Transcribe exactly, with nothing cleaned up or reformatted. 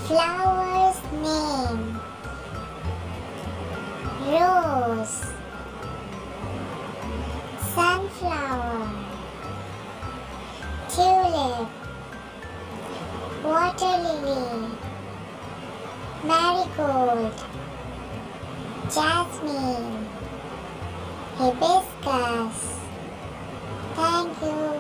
Flower's name: rose, sunflower, tulip, water lily, marigold, jasmine, hibiscus. Thank you.